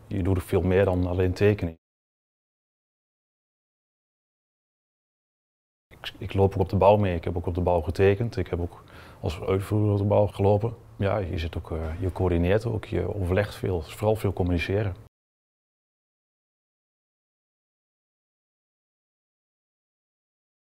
Je doet er veel meer dan alleen tekenen. Ik loop ook op de bouw mee. Ik heb ook op de bouw getekend. Ik heb ook als uitvoerder op de bouw gelopen. Ja, je coördineert ook, je overlegt veel. Het is vooral veel communiceren.